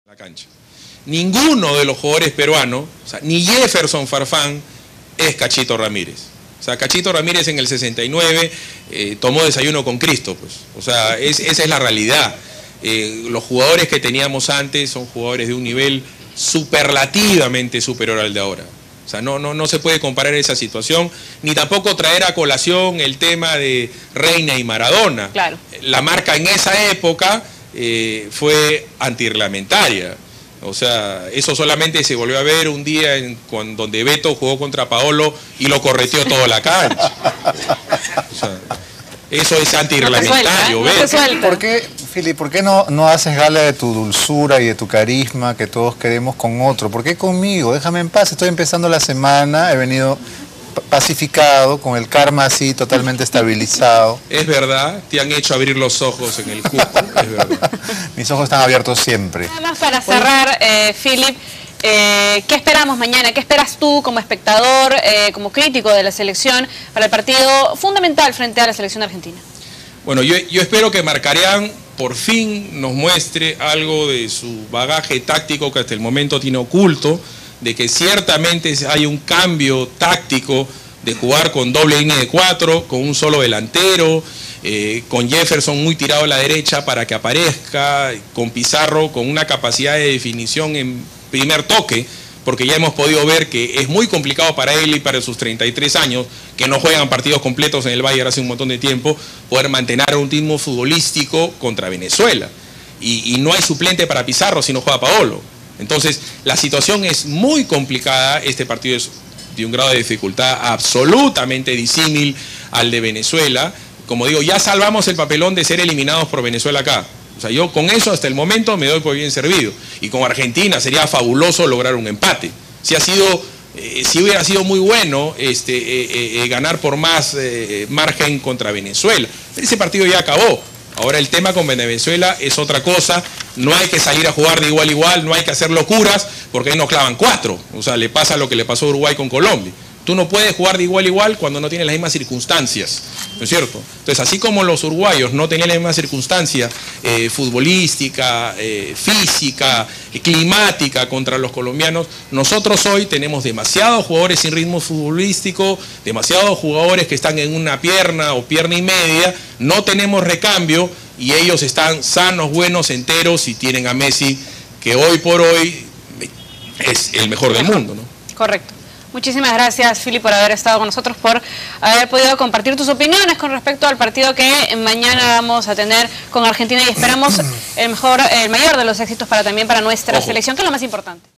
La cancha. Ninguno de los jugadores peruanos, o sea, ni Jefferson Farfán es Cachito Ramírez. O sea, Cachito Ramírez en el 69 tomó desayuno con Cristo, pues. O sea, esa es la realidad. Los jugadores que teníamos antes son jugadores de un nivel superlativamente superior al de ahora. O sea, no se puede comparar esa situación, ni tampoco traer a colación el tema de Reina y Maradona. Claro. La marca en esa época fue antirreglamentaria. O sea, eso solamente se volvió a ver un día donde Beto jugó contra Paolo y lo correteó toda la cancha. O sea, eso es antirreglamentario. ¿Por qué, Fili, por qué no haces gala de tu dulzura y de tu carisma que todos queremos con otro? ¿Por qué conmigo? Déjame en paz, estoy empezando la semana, he venido pacificado, con el karma así totalmente estabilizado. Es verdad, te han hecho abrir los ojos en el Cusco, es verdad. Mis ojos están abiertos siempre. Nada más para cerrar, Philip, ¿qué esperamos mañana? ¿Qué esperas tú como espectador, como crítico de la selección para el partido fundamental frente a la selección argentina? Bueno, yo espero que Marcareán por fin nos muestre algo de su bagaje táctico que hasta el momento tiene oculto, de que ciertamente hay un cambio táctico de jugar con doble línea de 4, con un solo delantero, con Jefferson muy tirado a la derecha para que aparezca, con Pizarro con una capacidad de definición en primer toque, porque ya hemos podido ver que es muy complicado para él y para sus 33 años, que no juegan partidos completos en el Bayern hace un montón de tiempo, poder mantener un ritmo futbolístico contra Venezuela. Y no hay suplente para Pizarro si no juega Paolo. Entonces, la situación es muy complicada, este partido es de un grado de dificultad absolutamente disímil al de Venezuela. Como digo, ya salvamos el papelón de ser eliminados por Venezuela acá. O sea, yo con eso hasta el momento me doy por bien servido. Y con Argentina sería fabuloso lograr un empate. Si hubiera sido muy bueno ganar por más margen contra Venezuela. Pero ese partido ya acabó. Ahora el tema con Venezuela es otra cosa, no hay que salir a jugar de igual a igual, no hay que hacer locuras, porque ahí nos clavan 4, o sea, le pasa lo que le pasó a Uruguay con Colombia. Tú no puedes jugar de igual a igual cuando no tienes las mismas circunstancias, ¿no es cierto? Entonces, así como los uruguayos no tenían las mismas circunstancias futbolística, física, climática contra los colombianos, nosotros hoy tenemos demasiados jugadores sin ritmo futbolístico, demasiados jugadores que están en una pierna o pierna y media, no tenemos recambio y ellos están sanos, buenos, enteros y tienen a Messi, que hoy por hoy es el mejor del mundo, ¿no? Correcto. Muchísimas gracias, Philip, por haber estado con nosotros, por haber podido compartir tus opiniones con respecto al partido que mañana vamos a tener con Argentina y esperamos el mayor de los éxitos también para nuestra selección, que es lo más importante.